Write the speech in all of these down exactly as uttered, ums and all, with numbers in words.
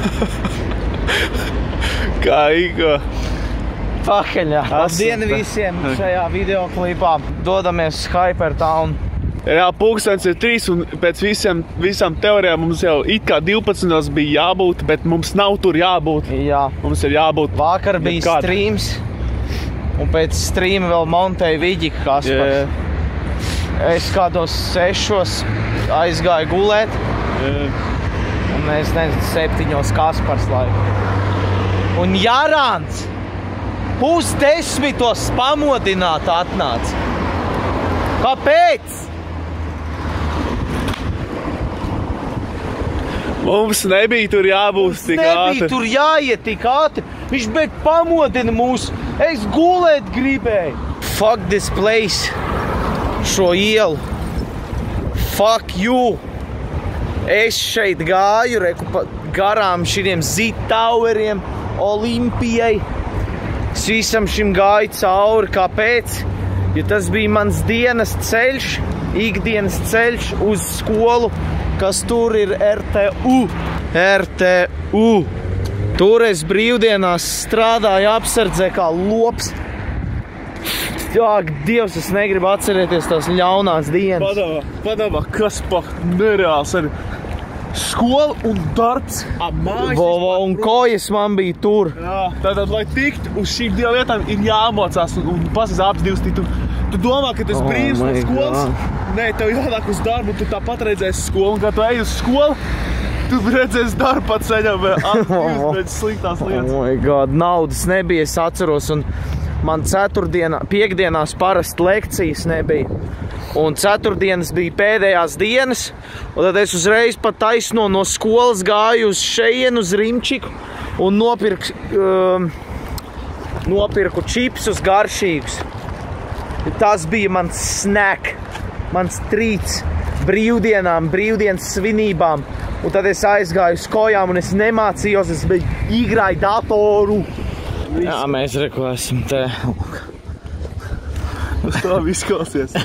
Kā Iko. Pakaļā. Labdien visiem šajā videoklipā. Dodamies Hypertown. Jā, pulkstens ir trīs un pēc visiem, visām teorijām mums jau it kā divpadsmitos bija jābūt, bet mums nav tur jābūt. Jā. Mums ir jābūt. Vakar bija kāda. streams, un pēc streama vēl montēja Viģika Kaspars. Jā. Es kādos sešos aizgāju gulēt, Jā. un es nezinu, septiņos Kaspars laiku. Un Jarāns pusdesmitos pamodināt atnāca. Kāpēc? Mums nebija tur jābūt tik ātri. Nebija tur jāiet tik ātri. Viņš bet pamodina mūs. Es gulēt gribēju. Fuck this place. Šo ielu. Fuck you. Es šeit gāju, reku pa garām šiem Z-Toweriem, Olimpijai. Es visam šim gāju cauri. Kāpēc? Jo tas bija mans dienas ceļš, ikdienas ceļš uz skolu, kas tur ir R T U. R T U. Tur es brīvdienās strādāju apsardzē kā lops. Ak, Dievs, es negribu atcerēties tās ļaunās dienas. Padomā, padomā, kas pa nereāls arī. Skola un darbs. Vovo, un kojas man bija tur. Jā, tātad, lai tikt uz šīm divām lietām, ir jāmocās un, un pasas abas divas. Tu, tu domā, ka tas Oh brīvs no my skolas. God. Nē, tev jānāk uz darbu, un tu tāpat redzēsi skolu. Un kā tu ej uz skolu, tu redzēsi darbu pat ceļam, abas divas pēc sliktās lietas. Oh my God, naudas nebija, es atceros, un man ceturtdienā, piekdienās parasti lekcijas nebija. Un ceturtdienas bija pēdējās dienas, un tad es uzreiz pat taisno no skolas gāju uz šejienu, uz Rimčiku, un nopirku, um, nopirku čipsus garšīgus. Tas bija mans snack, mans trīts brīvdienām, brīvdienas svinībām. Un tad es aizgāju uz kojām, un es nemācījos, es biju igrāju datoru. Jā, mēs reku esam te. Tas tā viss klausies.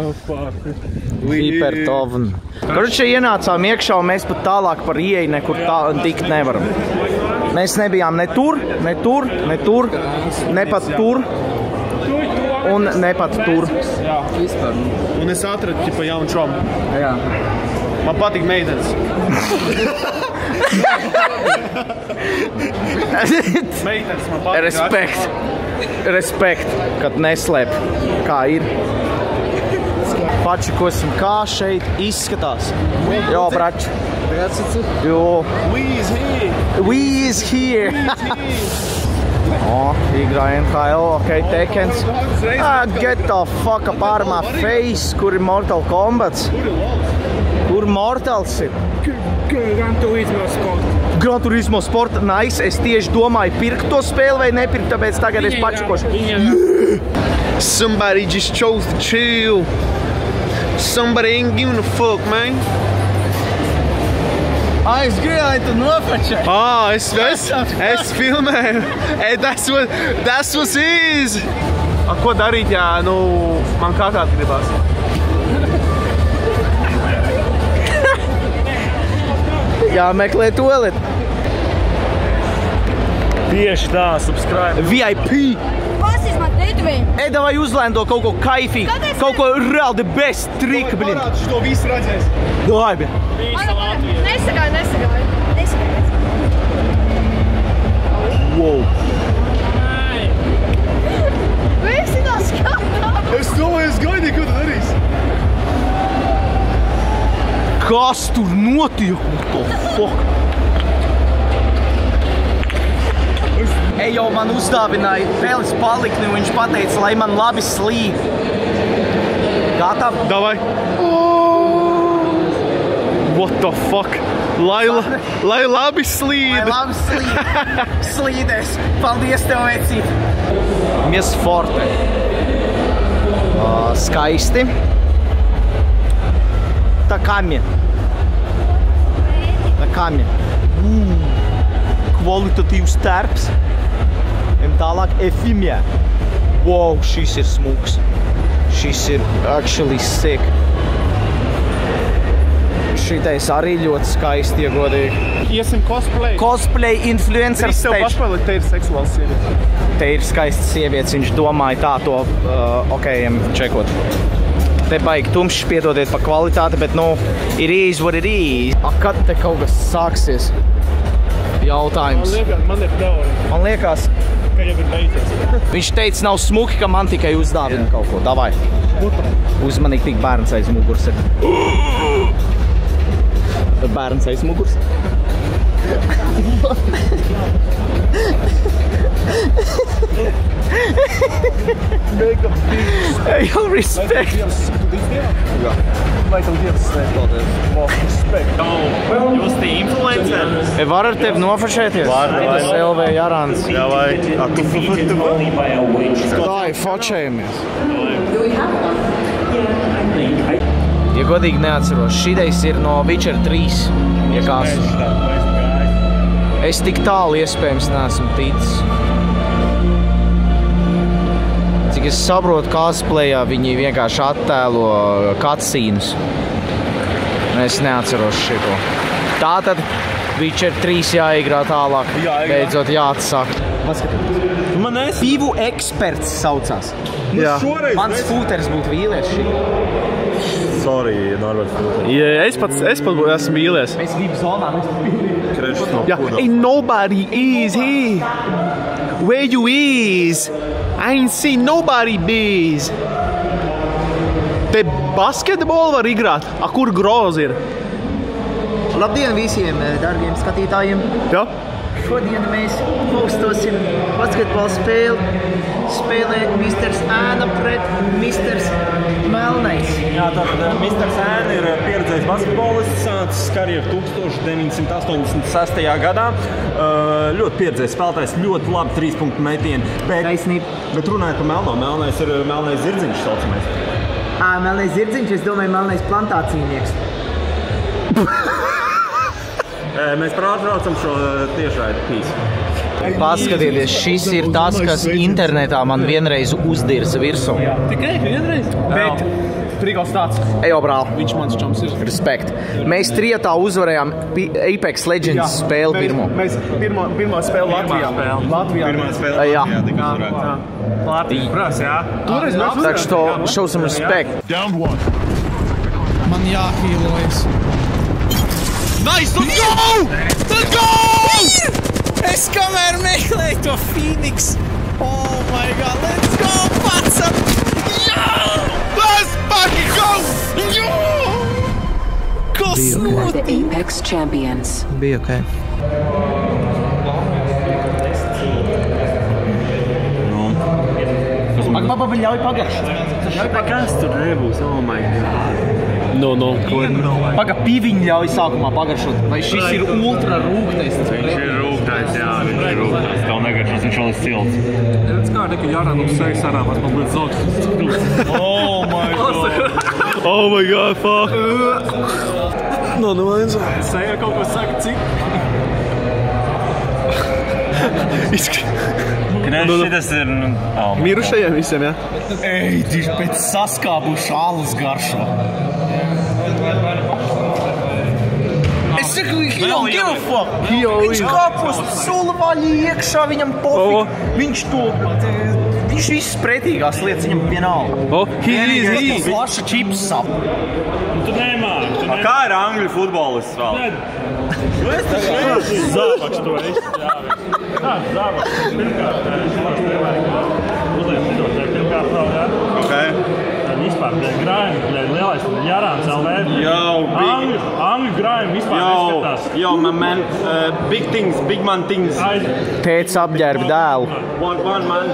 Hypertown. Karuče ienācām iekšā, un mēs pat tālāk par ieeju nekur tā tikt nevaram. Mēs nebijām ne tur, ne tur, ne tur, ne pat tur. Un ne pat tur. Jā, vispār. Un es atradu ķipa jaunu čomu. Jā. Man patīk meitenes. Meitenes man patīk. Respekt. Respekt, kad neslēp, kā ir. Pačikosim, kā šeit izskatās. Jo, brači. Jo. We is here. We is here. Oh, igrā N H L, ok, Tekens. Ah, get the fuck up out of my face. Kur ir Mortal Kombat? Kur Mortals ir? Gran Turismo Sport. Gran Turismo Sport, nice. Es tieši domāju, pirkt to spēli vai nepirkt, tāpēc tagad es pačakošu. Somebody just chose to chill. Somebody ain't giving a fuck, man. Ah, es gribēju, lai tu nopačai. Ah, es, es, es filmēju. Hey, that's what, that's what is. A, ko darīt, ja, nu, man kākāt gribās? Jāmeklē toalet. Tieši tā, subscribe. V I P. Was ist man Gateway? Ej, davai uzlēndo kaut ko kaifīgu. Kāpēc? Kaut ko reāli the best trick, blin. Parādu, šito visu redzēs. Davai, blin. Nesagāju, nesagāju. Nesagāju. Wow. Visi tā skatās. Es domāju, es gaidīju, ko tu darīsi. Kas tur notiek? What the fuck? Ej, jau man uzdāvināja peles palikni, un viņš pateica, lai man labi slīd. Gatav? Davai. What the fuck? Lai, la, lai labi slīd. Lai labi slīd. Slīdēs. Paldies tev, vecīt. Mies forte. Uh, skaisti. Tā kamie. Tā kamie. Mm. Kvalitatīvs terps. Un tālāk efimjā. Wow, šis ir smuks. Šis ir actually sick. Šitais arī ļoti skaisti, ja godīgi. Iesim cosplay. Cosplay influencer Trīs tev stage. pašpēlēt, te ir seksuāls sievietes. Te ir skaistas sievietes, viņš domāja tā to uh, okejiem čekot. Te baigi tumšs, piedodiet par kvalitāti, bet, nu, it is what it is. A, kad te kaut kas sāksies? Jautājums. Man liekas, man ir teorija. Man liekas, ka jau ir beidzies. viņš teica, nav smuki, ka man tikai uzdāvina kaut ko. Davai. Uzmanīgi tik bērns aiz muguras ir. Bērns aiz muguras. Hey, yo, respect. Lai tev Dievs svētodies. Respekt. Jūs tie influenceri? Var ar tevi nofašēties? Var, var. Tas L V Jarāns. Jā, vai? A, tu fotu? Dai, fočējamies. Ja godīgi neatceros, šitais ir no Witcher trīs. Ja kās. Es tik tālu iespējams neesmu ticis. Cik es saprotu, cosplayā viņi vienkārši attēlo cutscenes. Es neatceros šito. Tātad Witcher trīs jāigrā tālāk. Beidzot jāatsāk. Man es... Pivu eksperts saucās. Jā. Mans futers būtu vīlies šī. Sorry, Norberts. Ja, es pats, es pats esmu mīlies. Mēs gribu zonā, mēs Krešs no Jā, pudas. ain't nobody is here. Where you is? I ain't seen nobody bees. Te basketbolu var igrāt. A, kur groz ir? Labdien visiem dārgiem skatītājiem! Jā? Šodien mēs hostosim basketbola spēli. Spēlē misters Ēna pret misters Melnais. Jā, tātad misters Ēna ir pieredzējis basketbolists, sācis karjeru tūkstoš deviņsimt astoņdesmit sestajā gadā. Uh, ļoti pieredzējis spēlētājs, ļoti labi trīs punktu metieni. Bet, Taisnība. bet runājot par Melno, Melnais ir Melnais zirdziņš saucamais. Ā, Melnais zirdziņš, es domāju, Melnais plantācīnieks. Mēs pārtraucam šo tiešraidi pīsi. Paskatieties, šis ir tas, kas internetā man vienreiz uzdirza virsū. Tikai vienreiz? Bet prīgals tāds. Ejo, brāl. Viņš mans čoms ir. Respekt. Mēs trietā uzvarējām Apex Legends spēli pirmo. Mēs pirmo, pirmo spēli Latvijā. Latvijā. Pirmā spēle Jā. tika uzvarēta. Latvijā. Prās, jā. Toreiz mēs Tak što, show some respect. Man jāhīlojas. Nice, let's go! Let's go! Es kamēr meklēju to Phoenix. Oh my god, let's go, pacam! Jā! Let's fucking go! Jā! Kas notiek? The Apex champions. Bija ok. Ak, baba, man ļauj pagaršot. Kas tur nebūs? Oh my god. No, no. Paga, piviņu ļauj sākumā pagaršot. Vai šis ir ultra rūgtais? Viņš ir rūgtais, jā, viņš ir rūgtais. Tev negaršos, viņš vēl ir silts. Redz kā, ka Jāran uz sejas arāmās, man būtu zogs. Oh my god. Oh my god, fuck. No, no, viens. Seja kaut ko saka, cik? Krešs, šitas ir... Oh, Mirušajiem visiem, jā? Ej, tieši pēc saskābuša alus garšo. Es saku, he don't give a fuck. Viņš kāpos sulavaļi iekšā, viņam pofik. Viņš to... Viņš visas pretīgās lietas, viņam vienalga. Oh, he is, he is. Flaša čips sap. Tu nemāki, tu A kā ir angļu futbolists vēl? Zābaks tu esi. Kāds zābaks? Pirmkārt, uzliek lidot, pirmkārt vēl, jā? Ok. Tad vispār, grājumi, lielais Jārāns L V. Yo, big... Angļu, angļu grājumi vispār Yo, neskatās. yo, my man, uh, big things, big man things. Aiz. Tēts apģērba dēlu. One, one man.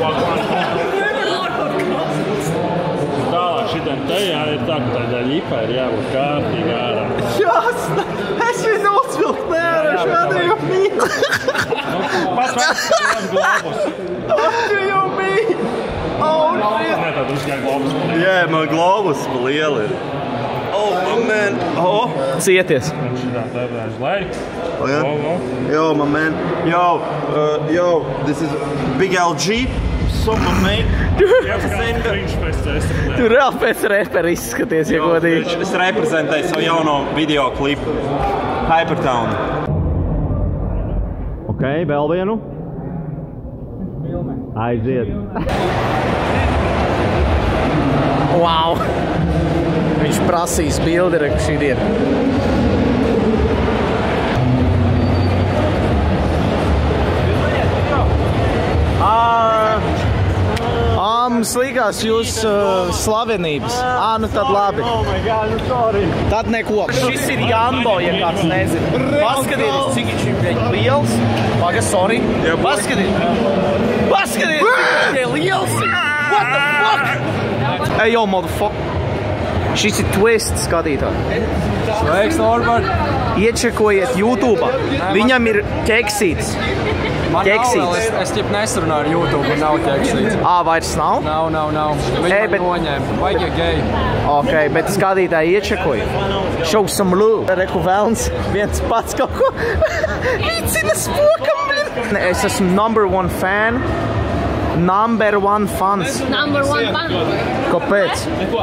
Tālāk šitiem te jāiet tā, ka tādā ļipā ir jābūt kārtīgi ārā. Jāsna, es viņu uzvilku nērā, šādēju mīlu. Pats pats globus. Atveju mīlu. Oh, shit. Nē, tad uzgāja globus. Jā, man globus liela ir. Oh, my man. Oh. Cieties. Šitā tādā lai. Oh, yeah? Yo, my man. Yo, uh, yo, this is Big L G. what my mate. Tu reāli pēc repera izskaties, ja godīgi. Es reprezentēju savu jauno video klipu. Hypertown. Ok, vēl vienu. Aiziet. Wow! Viņš prasīs bildi, reku šī diena. Ā, mums līgās jūs uh, slavenības. Ā, nu tad labi. Oh my god, nu sorry. Tad neko. Šis ir Jambo, ja kāds nezina. Paskatieties, cik viņš ir liels. Paga, sorry. Paskatieties. Paskatieties, cik viņš ir liels. What the fuck? Ej, yo, motherfucker. Šis ir Twist skatītāji. Sveiks, Norbert. Iečekojiet YouTube. Viņam ir ķeksītis. Man Ķeksītis. nav vēl, es ķip nesarunāju ar YouTube, man nav ķeksītis. Ā, vairs nav? Nav, nav, nav. Viņi Ei, man bet- noņēma. Vajag ja geji. Ok, bet skatītāji iečekoja. Show some love. Reku velns, viens pats kaut ko vicina spokam, blin. Es esmu number one fan. Number one fans. Number one fan. Kāpēc?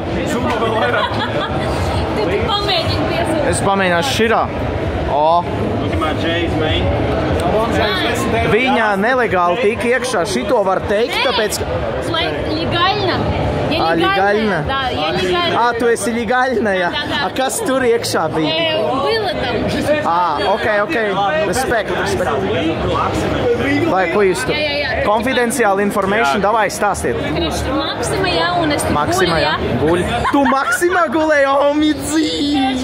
Tu tik pamēģini piesūt. Es pamēģināšu širā. O, Look at my J's, mate. viņa nelegāli tika iekšā. Šito var teikt, tāpēc... Слай, легально. Я А, легально? Да, я легально. Ā, tu esi ļigaļnajā. Да, да. A, kas tur iekšā bija? Э, Было там. Ā, ok, ok. Respekt, respekt. Vai, ko jūs tu? Jā, jā, jā. Confidential information, davai stāstiet. Короче, Максима я, un es tur Maksima, guļu, jā? jā. Guļ. Tu Maksima gulēji, o, midzīji!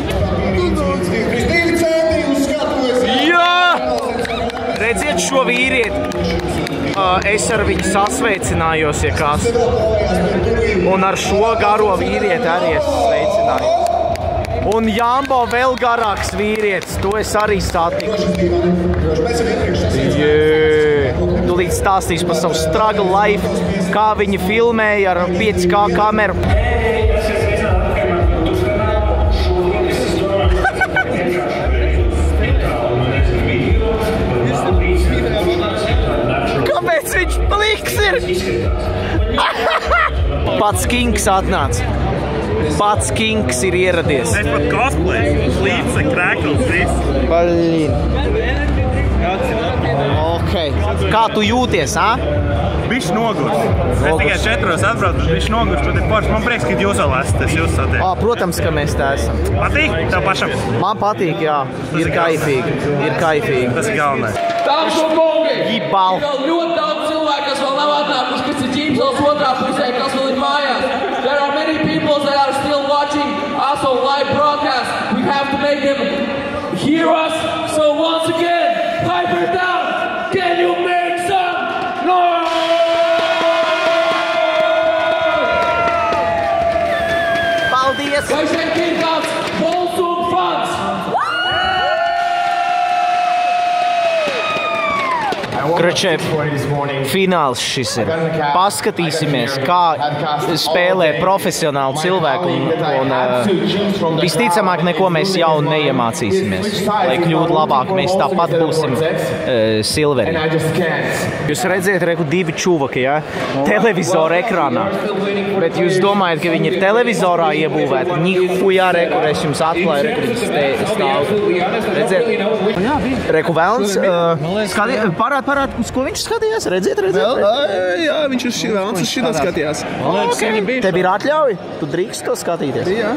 Jā! Redziet šo vīrieti. Uh, Es ar viņu sasveicinājos, ja kas. Un ar šo garo vīrieti arī es sveicinājos. Un Jambo vēl garāks vīrietis, to es arī satiku. Jē! Tu līdz stāstīs par savu struggle life, kā viņi filmēja ar pieci K kameru. Kāpēc viņš pliks ir? Pats Kings atnāca. Pats Kings ir ieradies. Es pat cosplay, līdzi, krēkls, viss. Balīn. Ok. Kā tu jūties, ā? Bišķi nogurs. Es tikai četros atbraucu, bet bišķi nogurs. Šodien forši. Man prieks, ka jūs vēl esat, es jūs satiek. Ā, protams, ka mēs tā esam. Patīk? Tev pašam? Man patīk, jā. Ir kaifīgi. Ir kaifīgi. Tas ir galvenais. Dāmas un kungi, Jibal. ir vēl ļoti daudz cilvēku, kas vēl nav atnākuši, kas ir ģīmsels otrā pusē, kas vēl ir mājās. There are many people that are still watching us on live broadcast. We have to make them hear us. So once again, Hypertown, can you make some noise? Paldies! Vai šeit ir kāds Bolsūk fans? Kročē, fināls šis ir. Paskatīsimies, kā spēlē profesionāli cilvēki. Un, un, uh, visticamāk, neko mēs jau neiemācīsimies. Lai kļūtu labāk, mēs tāpat būsim uh, silveri. Jūs redzēt, reku divi čuvaki, ja? Televizora ekrānā. Bet jūs domājat, ka viņi ir televizorā iebūvēti? Nihujā, reku, es jums atklāju, reku, viņi stāv. Redzēt? Reku velns. Uh, skati, parād, parād. Uz ko viņš skatījās? Redziet, redziet? Vēl, jā, viņš uz šī vēlams uz šitā skatījās. Okay. Tev ir atļauj? Tu drīkst to skatīties? Jā.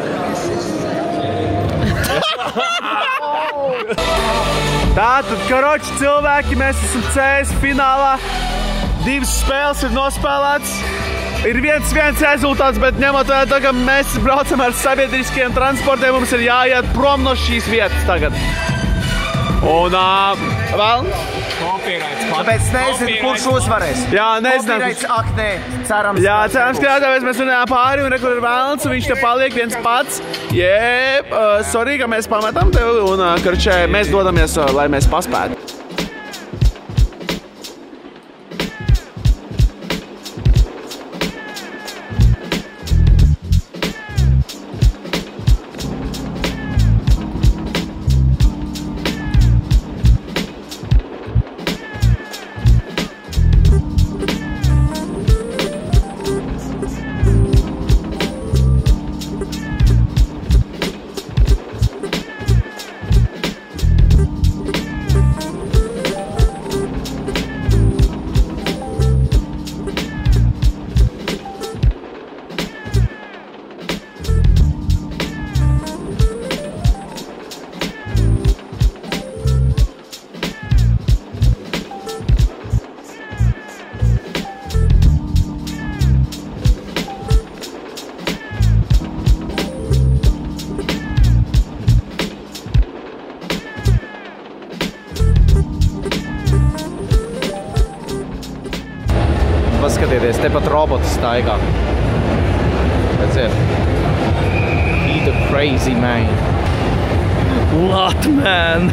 Tātad, karoči cilvēki, mēs esam C S finālā. Divas spēles ir nospēlētas. Ir viens viens rezultāts, bet ņemot vērā to, ka mēs braucam ar sabiedriskiem transportiem, mums ir jāiet prom no šīs vietas tagad. Un uh, vēl? Tāpēc nezinu, kurš uzvarēs. Jā, nezinām. Kopīraits, ak, nē, cerams. Jā, cerams, ka tāpēc mēs runājām pāri un rekur ir vēlns, un viņš te paliek viens pats. Jeb, uh, sorry, ka mēs pametam tevi, un uh, karčē, mēs dodamies, uh, lai mēs paspētu. Paskatieties, te pat roboti staigā. Redziet. He the crazy man. Lot man.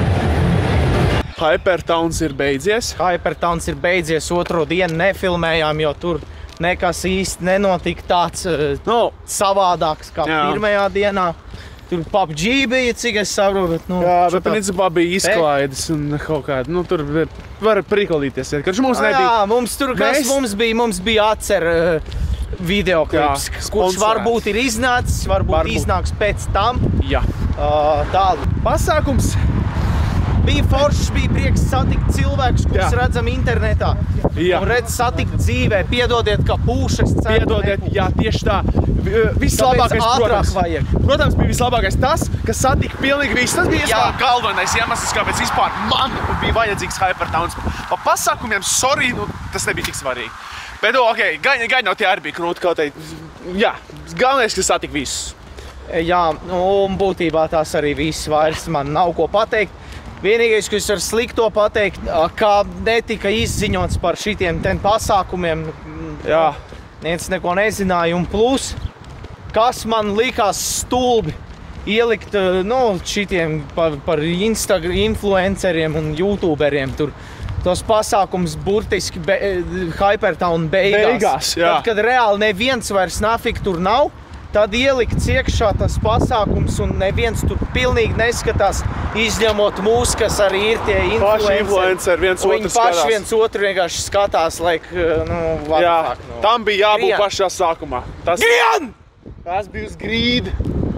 Hypertowns ir beidzies. Hypertowns ir beidzies, otro dienu nefilmējām, jo tur nekas īsti nenotika tāds uh, No. savādāks kā Jā. pirmajā dienā. Tur P U B G bija, cik es saprotu, bet, nu... Jā, bet šitā- principā bija izklaides un kaut kāda, nu, tur var prikolīties. Kad mums Ah, nebija... Jā, mums tur, kas Mēs- mums bija, mums bija atcer uh, videoklips, Jā, kurš sponsorēts. varbūt ir iznācis, varbūt, Varbūt. iznāks pēc tam. Jā. Uh, tādu. Pasākums. Bija foršs, bija prieks satikt cilvēkus, kurus Jā. redzam internetā. Jā. Un redz satikt dzīvē, piedodiet, ka pūšas ceru. Piedodiet, jā, tieši tā. Vislabākais, Tāpēc ātrāk protams, vajag. protams, bija vislabākais tas, ka satika pilnīgi viss. Tas bija Jā. vispār galvenais iemesls, kāpēc vispār man bija vajadzīgs Hypertowns. Pa pasākumiem, sorry, nu, tas nebija tik svarīgi. Bet, nu, ok, gaļ, gaļ no tie arī bija krūti kaut teikt. Jā, galvenais, ka satika visus. Jā, un būtībā tās arī viss vairs man nav ko pateikt. Vienīgais, ko es varu slikto pateikt, kā netika izziņots par šitiem ten pasākumiem. Jā. Neviens neko nezināja. Un plus, kas man likās stulbi, ielikt nu, šitiem par, par Instagram influenceriem un youtuberiem tur tos pasākums burtiski be, Hypertown beigās. Beigās, jā. Tad, kad reāli neviens vairs nafik tur nav, tad ielikts iekšā tas pasākums un neviens tur pilnīgi neskatās, izņemot mūs, kas arī ir tie Paši influenceri. influenceri viens Un otru viņi paši skatās. viens otru vienkārši skatās, like, nu, what Jā, the fuck, nu. tam bija jābūt Grien. pašā sākumā. Tas, Grien! tas bija uz grīdi.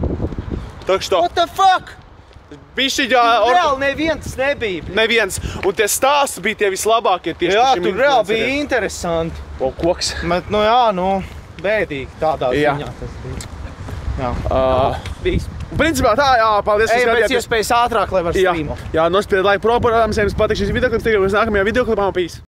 Tā kā What the fuck? bišķi jā, Reāli neviens nebija. neviens. Un tie stāsti bija tie vislabākie tieši Jā, par šiem tur reāli bija influenceriem. interesanti. O, koks. Bet, nu jā, nu, bēdīgi tādā Jā. ziņā tas bija. Jā. Uh, Bijis. principā tā, jā, paldies, ka Ej, pēc skatījāties. iespējas ātrāk, lai var Jā, streamot. jā, nospied laiku pro, protams, ja jums patīk šis videoklips, tiekamies nākamajā videoklipā un peace.